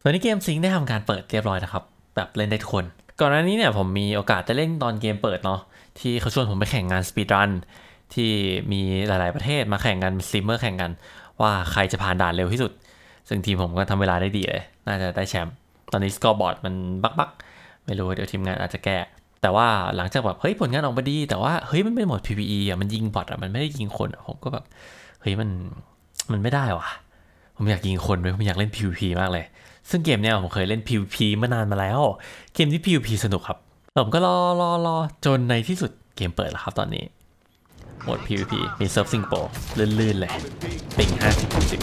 ตอนนี้เกมซิงได้ทำการเปิดเรียบร้อยนะครับแบบเล่นได้ทุกคนก่อนหน้านี้เนี่ยผมมีโอกาสได้เล่นตอนเกมเปิดเนาะที่เขาชวนผมไปแข่งงานสปีดรันที่มีหลายๆประเทศมาแข่งกันสตรีมเมอร์แข่งกันว่าใครจะผ่านด่านเร็วที่สุดซึ่งทีมผมก็ทำเวลาได้ดีเลยน่าจะได้แชมป์ตอนนี้สกอร์บอร์ดมันบักไม่รู้เดี๋ยวทีมงานอาจจะแก้แต่ว่าหลังจากแบบเฮ้ยผลงานออกมาดีแต่ว่าเฮ้ยมันเป็นโหมด PVE อ่ะมันยิงบอทอ่ะมันไม่ได้ยิงคนผมก็แบบเฮ้ยมันไม่ได้ว่ะผมอยากยิงคนด้วยผมอยากเล่น PVP มากเลยซึ่งเกมเนี้ยผมเคยเล่น PVP มานานมาแล้วเกมที่ PVP สนุกครับผมก็รอจนในที่สุดเกมเปิดแล้วครับตอนนี้โหมด PVP มีเซิร์ฟซิงโปลื่นๆเลยปิง50-60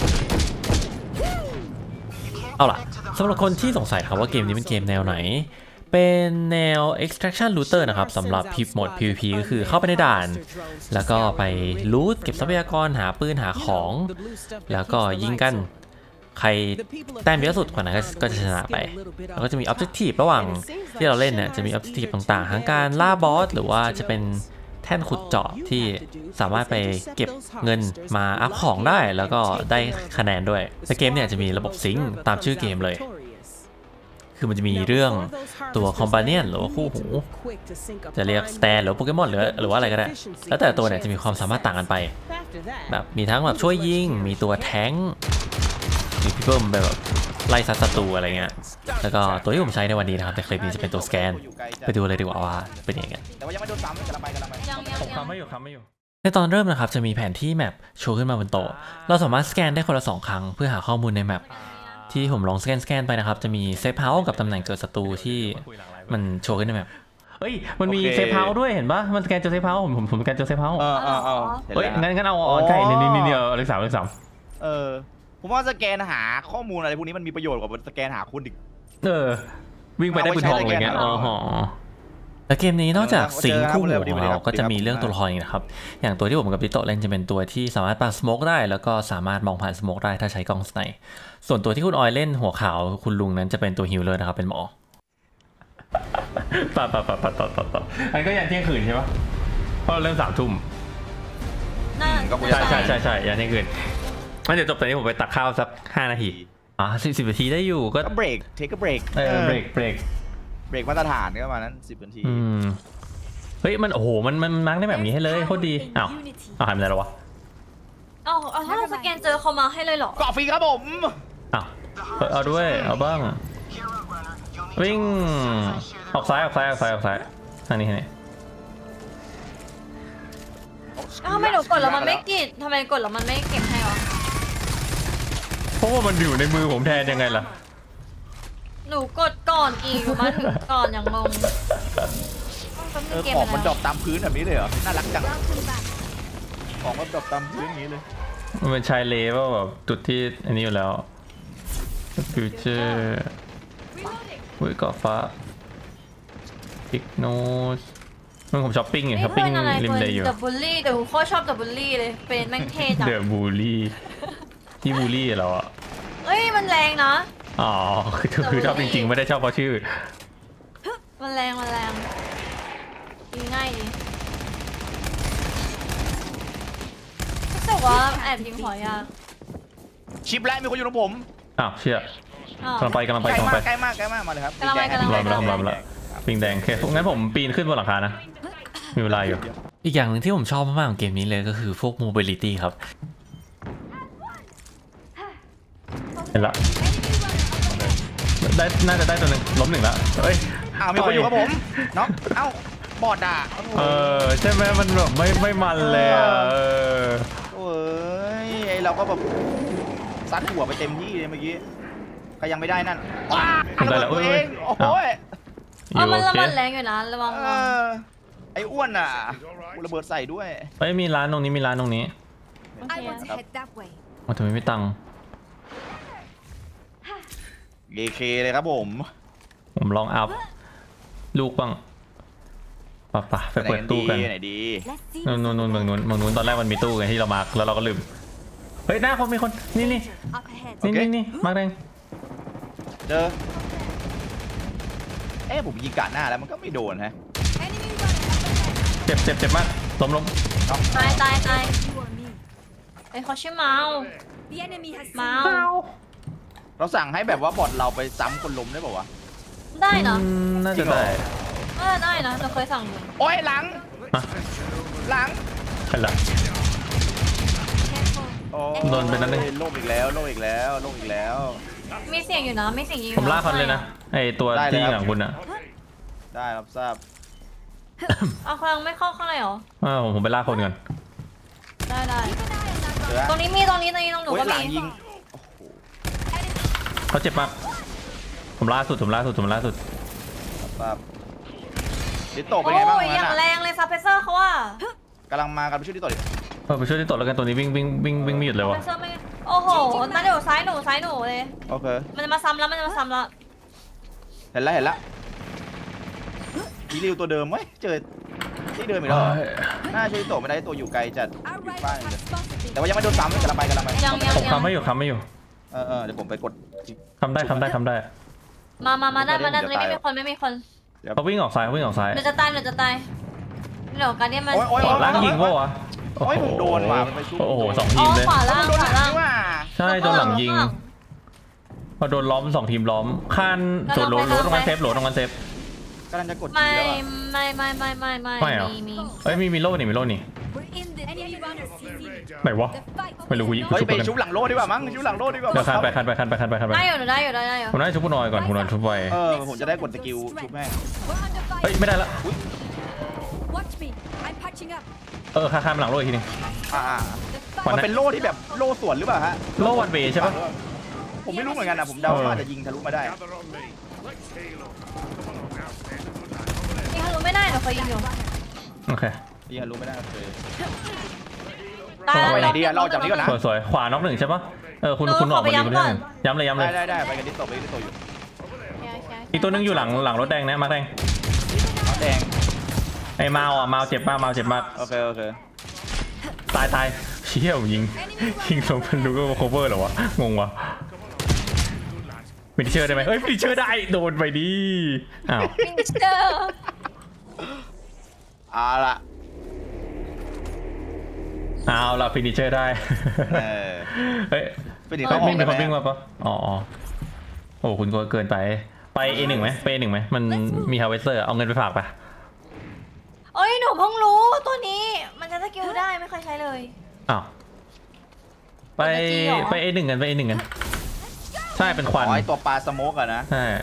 เอาล่ะสำหรับคนที่สงสัยครับว่าเกมนี้เป็นเกมแนวไหนเป็นแนว extraction looter นะครับสำหรับโหมด PVP ก็คือเข้าไปในด่านแล้วก็ไปลูทเก็บทรัพยากรหาปืนหาของแล้วก็ยิงกันใครแต้มเยอะสุดกว่านั้นก็จะชนะไปแล้วก็จะมี objective ระหว่างที่เราเล่นเนี่ยจะมี objective ต่างๆทั้งการล่าบอสหรือว่าจะเป็นแท่นขุดเจาะที่สามารถไปเก็บเงินมาอัพของได้แล้วก็ได้คะแนนด้วยในเกมเนี่ยจะมีระบบซิงค์ตามชื่อเกมเลยคือมันจะมีเรื่องตัวคอมพาเนียนหรือว่าคู่หูจะเรียกสแตนหรือโปเกมอนหรือว่าอะไรก็ได้แล้วแต่ตัวเนี่ยจะมีความสามารถต่างกันไปแบบมีทั้งแบบช่วยยิงมีตัวแท้งมีพี่เบิ้มแบบไล่ซัดศัตรูอะไรเงี้ยแล้วก็ตัวที่ผมใช้ในวันนี้นะครับในคลิปนี้จะเป็นตัวสแกนไปดูเลยดีกว่าว่าเป็นยังไงแต่ว่ายังไม่โดนซ้ำกำลังไปผมคำไม่อยู่ในตอนเริ่มนะครับจะมีแผนที่แมปโชว์ขึ้นมาบนโต๊ะเราสามารถสแกนได้คนละ2 ครั้งเพื่อหาข้อมูลในแมปที่ผมลองสแกนไปนะครับจะมีเซฟเฮาส์กับตำแหน่งเกิดศัตรูที่มันโชว์ขึ้นในแมปเฮ้ยมันมีเซฟเฮาส์ด้วยเห็นปะมันสแกนเจอเซฟเฮาส์ผมสแกนเจอเซฟเฮาส์เฮ้ยงั้นเอาไก่นี่เลขสามผมว่าสแกนหาข้อมูลอะไรพวกนี้มันมีประโยชน์กว่าสแกนหาคุณอีกวิ่งไปได้เป็นทองอะไรเงี้ยแล้วเกมนี้นอกจากสิงคู่หูของเราก็จะมีเรื่องตัวละครอีกนะครับอย่างตัวที่ผมกับพี่โตเล่นจะเป็นตัวที่สามารถปาสโมกได้แล้วก็สามารถมองผ่านสโมกได้ถ้าใช้กล้องสไนป์ส่วนตัวที่คุณออยเล่นหัวขาวคุณลุงนั้นจะเป็นตัวฮิลเลอร์นะครับเป็นหมอต่ออันก็ยันเที่ยงคืนใช่ปะเพราะเริ่ม3 ทุ่มใช่ยันเที่ยงคืนงั้นเดี๋ยวจบตอนนี้ผมไปตักข้าวสัก5 นาที10 นาทีได้อยู่ก็เบรกเทคเบรกเบรกมาตรฐานก็ประมาณนั้น10 นาทีเฮ้ยมันโอ้โหมันมาร์กได้แบบนี้ให้เลยโคตรดีหายไปไหนแล้ววะถ้าเราสแกนเจอเขามาให้เลยเหรอเกาะฟรีครับผมเอาด้วยเอาบ้างวิ่งออกซ้ายทางนี้ทำไมหนูกดแล้วมันไม่กิดทำไมกดแล้วมันไม่เก็บให้วะเพราะว่ามันอยู่ในมือผมแทนยังไงล่ะหนูกดก่อนอีกมาถึงก่อนอย่างงงของมันดรอปตามพื้นแบบนี้เลยเหรอน่ารักจังของมันดรอปตามพื้นอย่างนี้เลยมันเป็นชายเลเวลแบบจุดที่อันนี้อยู่แล้วฟิวเจอร์อุ้ยเกาะฟ้าอิกโนสมันผมช้อปปิ้งอยู่ช้อปปิ้งริมเลยอยู่แต่บูลลี่แต่ผมโคตรชอบแต่บูลลี่เลยเป็นแม่งเท่จังเดอะบูลลี่ที่บูลลี่เราอะเอ้ยมันแรงนะคือชอบจริงๆไม่ได้ชอบเพราะชื่อมันแรงยิงง่ายดีรู้สึกว่าแอบยิงหัวยากชิปแล้วมีคนอยู่ตรงผมเชี่ยกำลังไปใกล้มากมาเลยครับกำลังไปปิงแดงแค่งั้นผมปีนขึ้นบนหลังคานะมีเวลาอยู่อีกอย่างหนึ่งที่ผมชอบมากๆของเกมนี้เลยก็คือพวก mobility ครับเห็นละน่าจะได้ตัวนึงล้ม1แล้วเฮ้ยมีคนอยู่กับผมเนาะบอดใช่ไหมมันแบบไม่มันเลยเราก็แบบซัดหัวไปเต็มที่เลยเมื่อกี้ใครยังไม่ได้นั่นได้แล้วเองโอ้ยมันแรงอยู่นะระวังไอ้อ้วนระเบิดใส่ด้วยมีร้านตรงนี้ทำไมไม่ตังเคเลยครับผมลองอัพลูกบ้างป่ะไปเปิดตู้กันไหนดีนู่นเมืองนู้นตอนแรกมันมีตู้ไงที่เรามาร์กแล้วเราก็ลืมเฮ้ยหน้าคนมีคนนี่มาร์กแดงผมยิงกะหน้าแล้วมันก็ไม่โดนฮะเจ็บมากล้มตายไอ้เขาชื่อเมาเราสั่งให้แบบว่าบอทเราไปซ้ำคนล้มได้ป่าววะได้นะน่าจะได้ได้นะเราเคยสั่งอยู่โอ้ยหลังฮะหลังใช่ละโอ้โดนไปนั่นเลยโลกอีกแล้วโลกอีกแล้วโลกอีกแล้วมีเสียงอยู่นะมีเสียงอยู่ผมลากคันเลยนะไอตัวที่ยิงหลังคุณอะได้รับทราบเอาคลังไม่เข้าข้างในหรอผมไปลากคนก่อนได้เสือตรงนี้มีตรงนี้ตรงหนูโอ้ยก็หลังมียิงเขาเจ็บมากผมล่าสุดรับทราบดิโตเป็นไงบ้างโอ้ยอย่างนั้นแรอ่ะงเลยซับเพรสเซอร์เขาว่ากำลังมากันไปช่วยดิโตดิไปช่วยที่ตกแล้วกันตัวนี้วิ่งไม่หยุดเลยวะเพรสเซอร์ไม่โอ้โหนั่นเดี๋ยวซ้ายหนูเลยโอเคมันจะมาซ้ำแล้วเห็นแล้วอีริวตัวเดิมเว้ยเจอที่เดิมอีกแล้วน่าช่วยดิโตไม่ได้ตัวอยู่ไกลจัดบ้านเลยแต่ว่ายังไม่โดนซ้ำกำลังไปผมคำไม่อยู่เดี๋ยวผมไปกดคำได้มาได้ตรงนี้ไม่มีคนเขาวิ่งออกซ้ายเดี๋ยวจะตายเดี๋ยวการเนี่ยมันล่างยิงปะวะโอ้ยผมโดนว่ะมันไปสู้โอ้โห2 ทีมเลยขวาล่างว่าใช่โดนหลังยิงพอโดนล้อม2 ทีมล้อมข้านโดนโหลตรงนั้นเซฟกำลังจะกดไม่มีโล่นี่ไหนวะไม่รู้กูยิงไปชุบหลังโล่ดีกว่ามั้งชุบหลังโล่ดีกว่าเดี๋ยวคันไปได้อยู่ผมน่าจะชุบผู้น้อยก่อนผู้น้อยชุบไวผมจะได้กดสกิลชุบแม่เฮ้ยไม่ได้ละข้ามหลังโล่อีกทีนึงมันเป็นโล่ที่แบบโล่สวนหรือเปล่าฮะโล่วันเวใช่ปะผมไม่รู้เหมือนกันนะผมเดาว่าจะยิงทะลุมาได้ยิงทะลุไม่ได้หนูเคยยิงอยู่โอเคยิงทะลุไม่ได้เลยตายไปไหนดีอะรอจากนี้ก่อนนะสวยขวาน็อก1ใช่ปะคุณออกมาดีคุณย้ำเลยได้ไปกันดิสโตอยู่อีกตัวนึงอยู่หลังรถแดงนะมาแดงแดงไอ้มาเจ็บมากโอเคตายเชี่ยวยิงลงเป็นลูกโคเวอร์เหรอวะงงวะมินิเชอร์ได้ไหมมินิเชอร์ได้โดนไปดิอ้าวมินิเชอร์เอาละฟินิเชอร์ได้เฮ้ยมีคนวิ่งมาปะอ๋อโอ้คุณก็เกินไปA1ไหมไปA1ไหมมันมีฮาวเวสเซอร์เอาเงินไปฝากปะโอ้ยหนูเพิ่งรู้ตัวนี้มันจะสกิลได้ไม่เคยใช้เลยอ้าวไปA1กันใช่เป็นควันไอตัวปลาสโมกอะนะใช่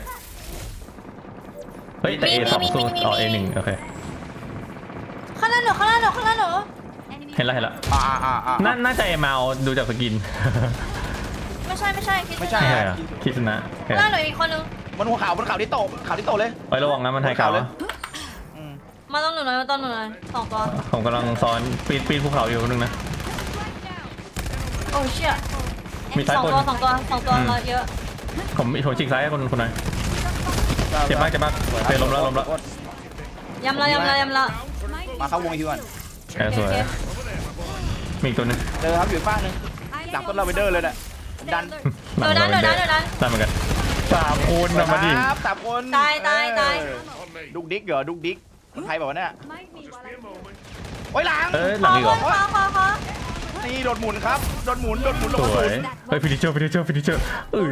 เฮ้ยแต่ A2 สู้A1โอเคข้างหน้าหนูเห็นแล้วน่าจะเมาดูจากสกินไม่ใช่คิดนะข้างหน้าหนูมีคนนึงมันหัวขาวที่โตเลยไประวังนะมันไทยขาวมาต้องหนูหน่อย2 ตัวผมกำลังซ้อนปีนภูเขาอยู่นึงนะโอ้เชี่ยมีซ้ายคน 2 ตัวเยอะผมฉีกซ้ายคนไหนเจ็บมากเตะล้มแล้วยำละมาเข้าวงอีกทีก่อนสวยมีอีกตัวนึงเจอครับอยู่ฟ้านึงหลังต้นลาเวนเดอร์เลยน่ะดันเหมือนกัน3 คนนะมาดิ 3 คนตายดุกดิ๊กเหรอดุกดิ๊กคนไทยบอกว่าเนี่ยโอ้ยหลังอีกเหรอนี่โดนหมุนครับโดนหมุนสวยฟินิเชอร์เอ้ย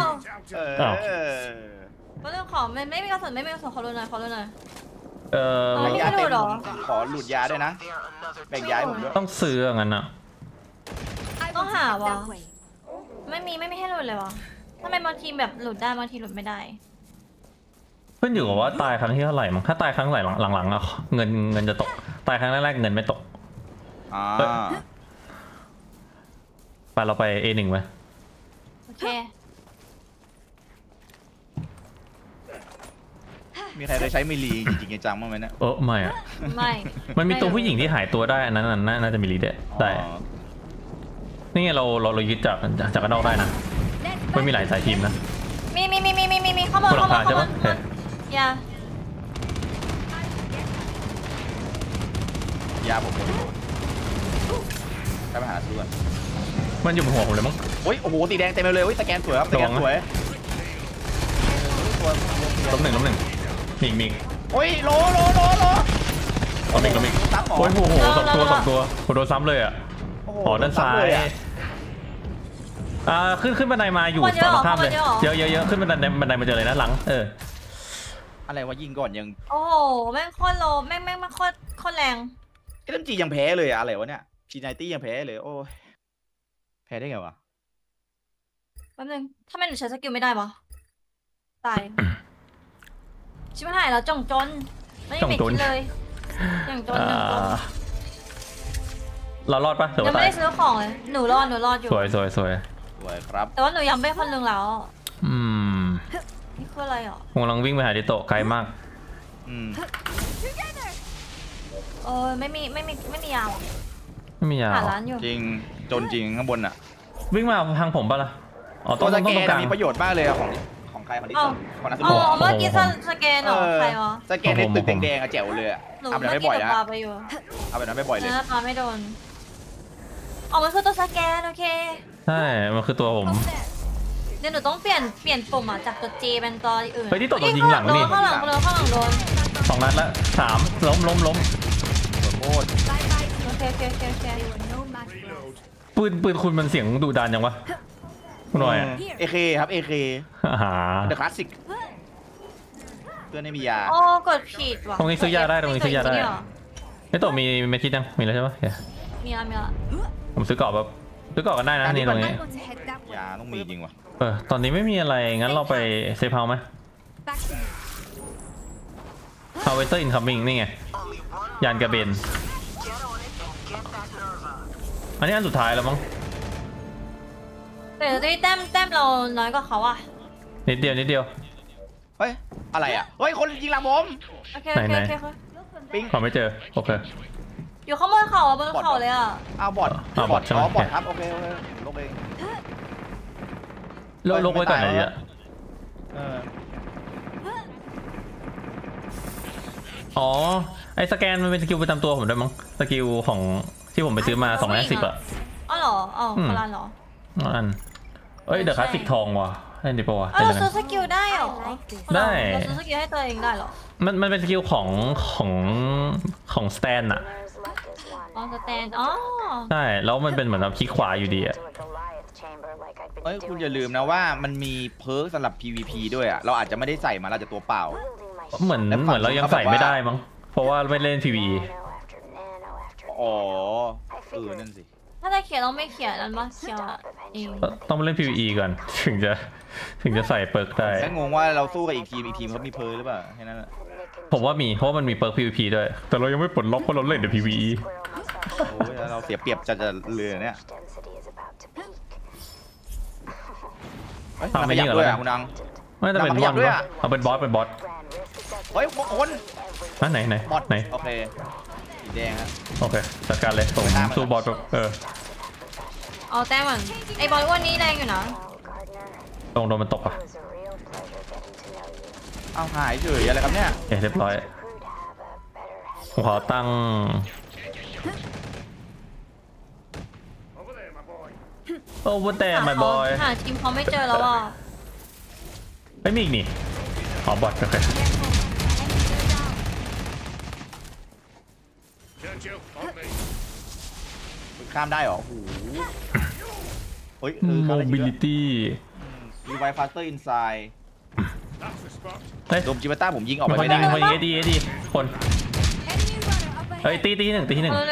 ก็เรื่องของไม่มีกระสุนขอรู้หน่อยไม่มีหรอขอหลุดยาด้วยนะแบ่งยาผมด้วยต้องซื้องั้นอ่ะต้องหาวะไม่มีให้หลุดเลยวะทำไมบางทีแบบหลุดได้บางทีหลุดไม่ได้เพื่อนอยู่กับว่าตายครั้งที่เท่าไหร่มั้งถ้าตายครั้งหลังๆอ่ะเงินจะตกตายครั้งแรกเงินไม่ตกไปเราไป A1 ไหมโอเคมีใครเคยใช้มิลลีจริงๆจังบ้างไหมเนี่ยไม่อะมันมีตัวผู้หญิงที่หายตัวได้อันนั้นน่าจะมิลลีได้นี่ไงเรายึดจากกันนอกได้นะไม่มีหลายสายทีมนะมีเข้ามาใช่ปะยาผมไปหาซื้อมันอยู่บนหัวผมเลยมั้งโอ้โหสีแดงเต็มเลยสแกนสวยครับสแกนสวยล้มหนึ่งมีโอ้ยโลเอามีโอ้ยโห2 ตัวโหโดนซ้ำเลยอ่ะด้านซ้ายขึ้นบันไดมาอยู่ฝั่งตรงข้ามเลยเยอะขึ้นบันไดมาเจอเลยนะหลังอะไรวะยิงก่อนยังโอ้โหแม่งโคตรโลแม่งโคตรแรง SMGยังแพ้เลยอะไรวะเนี่ยP90ยังแพ้เลยโอ้แพ้ได้ไงวะแป๊บนึงถ้าไม่หนูใช้สกิลไม่ได้ปะตายชิบหายแล้วจ่องจนไม่ได้เม็ดเลยอย่างจนเรารอดปะยังไม่ได้ซื้อของเลยหนูรอดอยู่สวยครับแต่ว่าหนูยังไม่คนหนึ่งแล้วนี่คืออะไรอ่ะผมกำลังวิ่งไปหาดิโตะไกลมากไม่มียาวไม่มียาวหาร้านอยู่จริงจนจริงข้างบนอ่ะวิ่งมาทางผมปะล่ะตัวสแกนมีประโยชน์มากเลยของใครของดิโตะของนักสนุกเมื่อกี้สแกนเหรอใครวะสแกนในตึกแดงๆอะแจ๋วเลยเอาแบบนั้นไม่บ่อยนะเอาแบบนั้นไม่บ่อยเลยปาไม่โดนมันคือตัวสแกนโอเคใช่มันคือตัวผมเดี๋ยวหนูต้องเปลี่ยนปุ่มอ่ะจากตัว J เป็นตัวอื่นไปที่ตัวยิงหลังนี่ข้างหลังโดน 2 นัดละ3ล้มโคตรโอเคปืนคุณมันเสียงดุดันยังวะคุณหน่อย AK ครับ AK เดอะคลาสสิกเพื่อนไม่มียากดผิดว่ะตรงนี้ซื้อยาได้ไอ้ตัวมีเมทิสยังมีแล้วใช่ปะมีละผมซื้อเกาะกันได้นะนี่ตรงนี้ยาต้องมีจริงวะตอนนี้ไม่มีอะไรงั้นเราไปเซฟเฮาส์ไหมHarvester incoming นี่ไงยานกระเบนอันนี้อันสุดท้ายแล้วมั้งแต่แต้มเราน้อยกว่าเขาอ่ะนิดเดียวเฮ้ยอะไรอ่ะเฮ้ยคนยิงหลังผมไหนปิ๊งขอไม่เจอโอเคอยู่ข้างบนเขาบนเขาเลยอ่ะบอทใช่ไหมบอทครับโอเคลงเองลงไว้ก่อนหน่อยไอ้สแกนมันเป็นสกิลประจำตัวผมด้วยมั้งสกิลของที่ผมไปซื้อมา210อ่ะเหรอพลันเหรออันเดี๋ยวคลาสสิกทองว่ะได้ดิปะวะซื้อสกิลได้เหรอได้ซื้อสกิลให้ตัวเองได้เหรอมันเป็นสกิลของสแตนอะสแตนใช่แล้วมันเป็นเหมือนแบบคลิกขวาอยู่ดีอะคุณอย่าลืมนะว่ามันมีเพิร์กสำหรับ PVP ด้วยอะเราอาจจะไม่ได้ใส่มาเราจะตัวเปล่าเหมือนเรายังใส่ไม่ได้มั้งเพราะว่าไม่เล่น PVE นั่นสิถ้าจะเขียนต้องไม่เขียนนั้นมาเขียนเองต้องมาเล่น PVE ก่อนถึงจะใส่เปิร์กได้แค่งงว่าเราสู้กับอีกทีมเขามีเพิร์กหรือเปล่าแค่นั้นแหละผมว่ามีเพราะมันมีเปิร์ก PVP ด้วยแต่เรายังไม่ปลดล็อกเพราะเราเล่นแต่ PVE โอ้ยเราเสียเปรียบจะเรือเนี่ยไม่ยิงด้วยคุณนังไม่แต่เป็นบอสด้วยเอาเป็นบอสเฮ้ยคนไหนบอสโอเคสีแดงครับโอเคจัดการเลยส่งสู้บอสแบบเอาแต้มมันไอ้บอสวันนี้แรงอยู่นะโดนมันตกอ่ะเอาหายเฉยอะไรครับเนี่ยเรียบร้อยผมขอตั้งวันแต่my boy หาทีมเขาไม่เจอแล้วอ่ะไม่มีอีกนี่บอทโอเคข้ามได้หรอโอ้โห mobility revive faster inside โดมจิบัตต้าผมยิงออกไปไม่ได้คนยิงเอดีคนตีหนึ่ง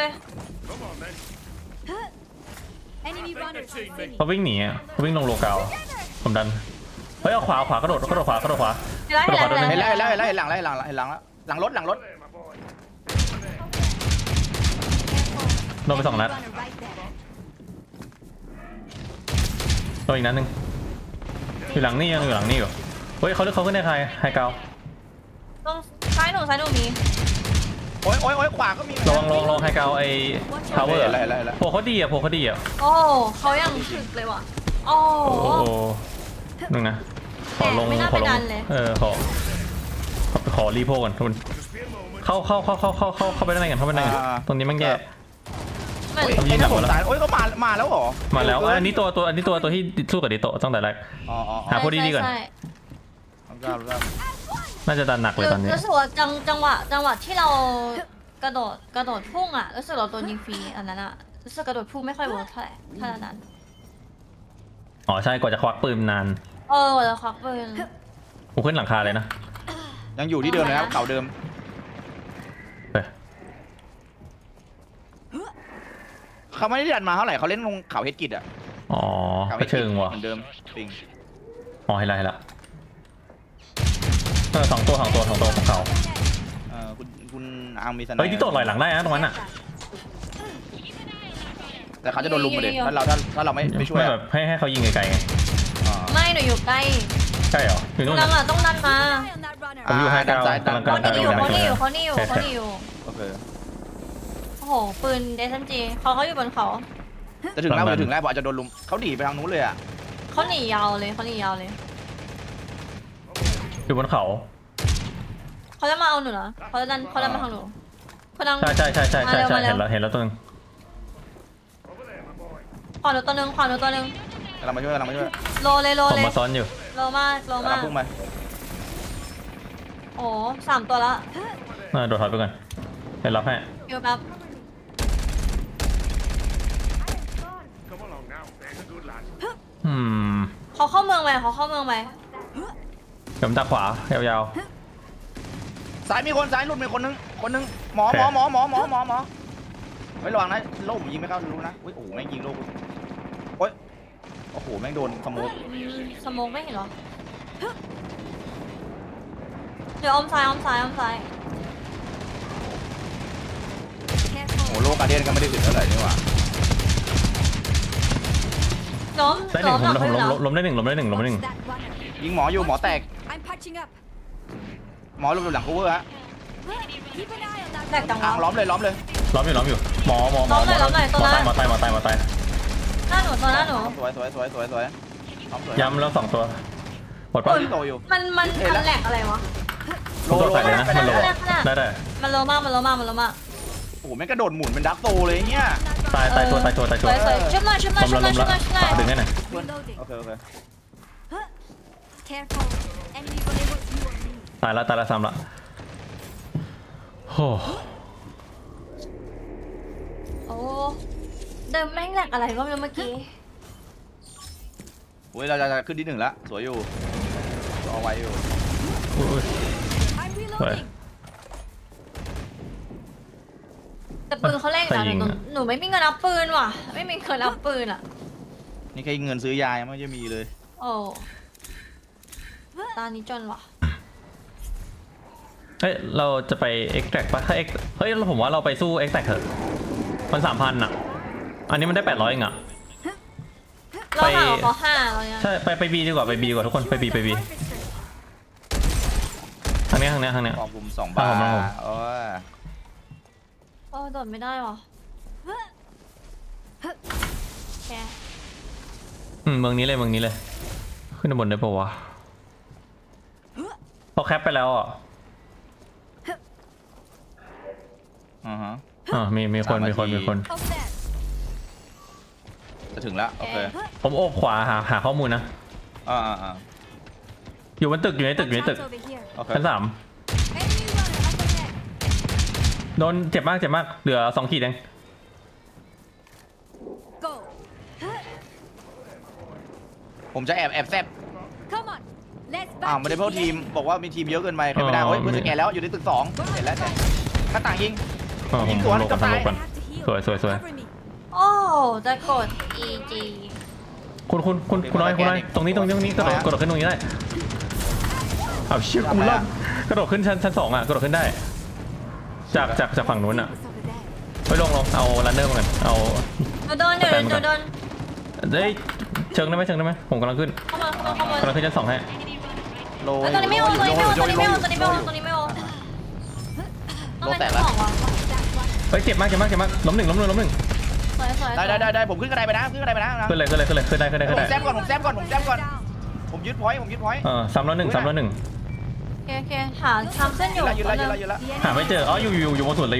เขาวิ่งหนีเขาวิ่งลงโลกาผมดันเอาขวากระโดดขวาเห็นแล้วหลังรถโดนไป2 นัดโดนอีกนัดนึงอยู่หลังนี่อยู่เฮ้ยเขาขึ้นในไฮเกาตรงซ้ายหนูมีโอ้ยขวาก็มีลองไฮเกาไอ้ทาวเวอร์โผล่เขาดีอ่ะโอ้เขายังถึกเลยว่ะโอ้นึงนะขอลงขอรีโพก่อนทุนเข้าไปได้ไงกันตรงนี้มันแย่ยิงหนักหมดแล้วก็มาแล้วหรอมาแล้วอันนี้ตัวที่สู้กับดิโตตั้งแต่แรกหาพอดีก่อนน่าจะดันหนักเลยตอนนี้รู้สึกว่าจังหวะที่เรากระโดดพุ่งอ่ะรู้สึกเราตัวยิงฟรีอันนั้นอ่ะรู้สึกกระโดดพุ่งไม่ค่อยเวิร์กเท่าไหร่ถ้านั้นอ๋อใช่กว่าจะควักปืนนานแล้วควักปืนผมขึ้นหลังคาเลยนะยังอยู่ที่เดิมเลยครับเขาเดิมไปเขาไม่ได้ดันมาเท่าไหร่เขาเล่นลงเขาเฮดกิดอ่ะอ๋อเขากระเชิงว่ะเหมือนเดิมปิงอ๋อให้ละสองตัวของเขาคุณอาร์มมีสไนเฮ้ยที่โตลอยหลังได้นะตรงนั้นอ่ะแต่เขาจะโดนลุมมาเด็ถ้าเราไม่ช่วยไม่แบบให้เขายิงไกลๆไงไม่หนูอยู่ใกล้ใช่เหรออยู่นู่นนั่นแหละต้องดันมาผมอยู่5 9 กำลังเขาหนีอยู่เขาหนีอยู่โอเคโอ้โหปืนเดซันจีเขาอยู่บนเขาจะถึงแล้วบอกจะโดนลุมเขาหนีไปทางนู้นเลยอ่ะเขาหนียาวเลยอยู่บนเขาเขาจะมาเอาหนูเหรอเขาจะมาทางหนูเขาดังใช่เห็นแล้วตัวนึงขวาหนูตัวหนึ่งกำลังมาช่วยโลเลยผมมาซ้อนอยู่โลมากกำลังพุ่งไปโอ้3 ตัวละโดดถอยไปก่อนเห็นรับให้อยู่แบบ เขาเข้าเมืองไปเดี๋ยวผมดักขวายาวซ้ายมีคนซ้ายหลุดมีคนนึงหมอไม่ระวังนะโล่ผมยิงไม่เข้ารู้นะโอ้โหแม่งยิงโล่โอ้ยโอ้โหแม่งโดนสโมกไม่เห็นหรอเดี๋ยวอ้อมซ้ายโอ้โหโลกาเดียนก็ไม่ได้ถึงเท่าไหร่นี่หว่าล้มๆได้หนึ่งผมล้มได้หนึ่งยิงหมออยู่หมอแตกหมอลงหลังคูเวอร์ฮะแตกจังวะล้อมเลยล้อมอยู่หมอล้อมหน่อยตัวนั้นมาตายหน้าหนูสวยย้ำแล้ว2ตัวหมดปะที่โตอยู่มันแหลกอะไรวะผมตัวใส่เลยนะมันโลได้มันโลมากโอ้โหแม่งกระโดดหมุนเป็นดักโตเลยเนี่ยตายตัวสวยช่วยมาล้มแล้วดึงให้หน่อยโอเคตายละซ้ำละโอ้โอ้เดิมแม่งแหลกอะไรก็ไม่รู้เมื่อกี้โอ้ยเราจะขึ้นที่1แล้วสวยอยู่เอาไว้อยู่สวยแต่ปืนเขาแรงนะหนูไม่มีเงินรับปืนว่ะ ไม่มีเงินรับปืนอ่ะนี่แค่เงินซื้อยาไม่จะมีเลยโอ้ตานี้จนว่ะเฮ้ยเราจะไป extract ปะถ้า เฮ้ยผมว่าเราไปสู้ extract เถอะมัน 3,000 อ่ะอันนี้มันได้800เองอ่ะเราห่างเขา5เราเนี่ยใช่ไป B ดีกว่าไป B ดีกว่าทุกคนไป B ทางนี้ขอบผม2 บาทโอ้ยโอ้โดดไม่ได้ว่ะแกเมืองนี้เลยขึ้นบนได้ปะวะพอแคปไปแล้วอ่ะมีคนจะถึงแล้วโอเคผมโอบขวาหาข้อมูลนะอยู่บนตึกอยู่ในตึกชั้น 3โดนเจ็บมากเหลือ2 ขีดเองผมจะแอบแซบไม่ได้เพราะทีมบอกว่ามีทีมเยอะเกินไปใครไม่ได้เฮ้ยเพื่อนสแกนแล้วอยู่ในตึก2เห็นแล้วหน้าต่างยิงสวยโอ้จะกด EG คุณน้อยตรงนี้กระโดดขึ้นตรงนี้ได้เอาเชี่ยกูล่ำกระโดดขึ้นชั้น 2อ่ะกระโดดขึ้นได้จากฝั่งนู้นอ่ะไปลงเอารันเนอร์มากันเอาโดนได้เชิงได้ไหมผมกำลังขึ้นเข้ามากำลังขึ้นชั้น 2ให้โลตัวนี้ไม่โอโลแตกแล้วเฮ้ยเจ็บมากล้มหนึ่งได้ผมขึ้นกระไดไปนะขึ้นเลยขึ้นได้ผมแซมก่อนผมยึดพอยต์ซ้ำแล้วหนึ่งโอเคหาทำเส้นอยู่ยืนละหาไม่เจออยู่บนสุดเลย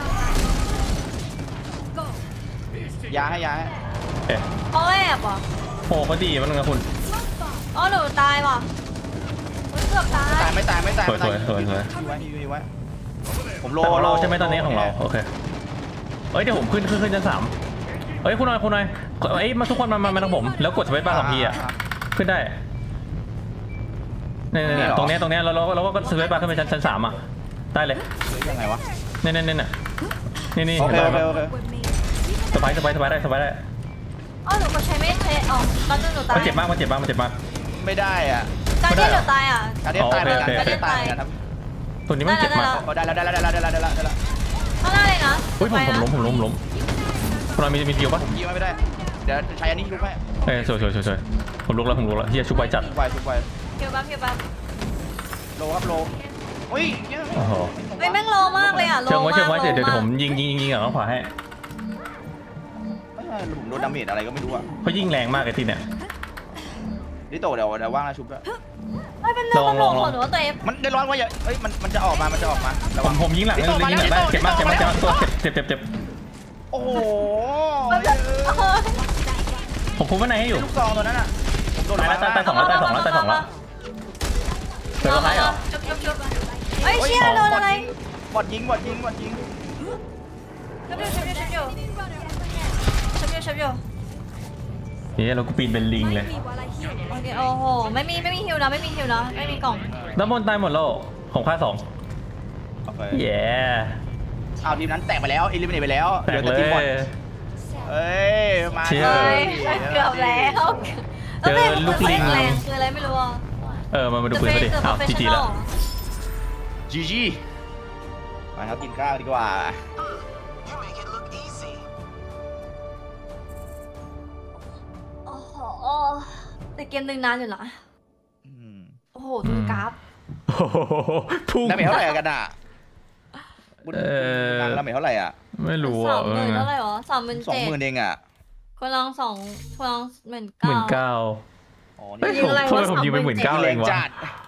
ยาให้เขาแอบว่ะโอ้ก็ดีมันนะคุณอ๋อหนูตายว่ะเกือบตายไม่ตายสวยไว้ผมโลใช่ไหมตอนนี้ของเราโอเคเดี๋ยวผมขึ้นชั้น 3 เอ้ยคุณหน่อยเอ้ยมาทุกคนมาทางผมแล้วกดสเปซบาร์2 ทีอ่ะขึ้นได้เนี่ยตรงเนี้ยเราก็สเปซบาร์ขึ้นไปชั้น 3อ่ะได้เลยยังไงวะเนี่ยนี่โอเคสบายได้อ๋อหนูก็ใช้ไม่ใช้อ๋อตอนนั้นหนูตายมันเจ็บมากไม่ได้อ่ะการที่หนูตายอ่ะการที่ตายการที่ตายครับตัวนี้มันเจ็บมากได้แล้วข้างหน้าเลยนะอุ้ยผมล้มคุณหน่อยมีเดียวปะผมยิงไม่ได้เดี๋ยวใช้อันนี้ลุกให้สวยผมลุกแล้วเฮียชุบไวจัดชุบไวเพียวปั๊บโลครับโลโอ้ยโอ้โหแม่งโลมากเลยอ่ะโลมากเชิงไว้เดี๋ยวผมยิงอ่ะข้างขวาให้ผมโดนดาเมจอะไรก็ไม่รู้อ่ะเขายิงแรงมากไอ้ทีเนี่ยนี่โตเดี๋ยวว่างนะชุบด้วยไม่เป็นเรื่องของหนูว่าตัวเอฟมันได้ร้อนว่าอย่าเอ้ยมันจะออกมาผมยิงหลังได้เจ็บมากตัวเจ็บโอ้โหผมคุมไว้ไหนให้อยู่ลูกซองตัวนั้นอ่ะตาย2แล้วเจอใครเหรอจุบเฮ้ยเชี่ยโดนอะไรบอดยิงชุบอยู่เฮ้ยเรากูปีนเป็นลิงเลยโอเคโอ้โหไม่มีฮิวนะไม่มีกล่องด้านบนตายหมดแล้วผมฆ่า2 โอเคเย้เอาทีมนั้นแตกไปแล้วเอลิมิเนตไปแล้วแตกเลยเอ้ยมาเกือบแล้วเจอลูกลิงแรงคืออะไรไม่รู้มาดูปืนเขาดิอ้าวจีแล้วจีมาครับกินข้าวดีกว่าแต่เกมนึงนานอยู่นะโอ้โหดูกราฟพุ่งได้เท่าไหร่กันอ่ะแล้วเท่าไหร่อ่ะไม่รู้อ่ะ30,000เท่าไหร่หรอ 20,000เองอ่ะคนลอง19,000 19,000ทำไมผมยิงไป19,000เองวะ